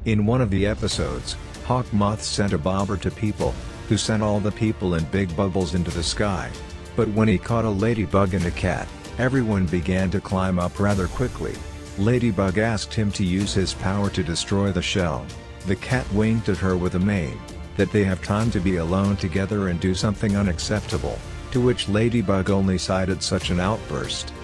In one of the episodes, Hawk Moth sent a bobber to people, who sent all the people in big bubbles into the sky. But when he caught a ladybug and a cat, everyone began to climb up rather quickly. Ladybug asked him to use his power to destroy the shell. The cat winked at her with a mane, that they have time to be alone together and do something unacceptable, to which Ladybug only sighed at such an outburst.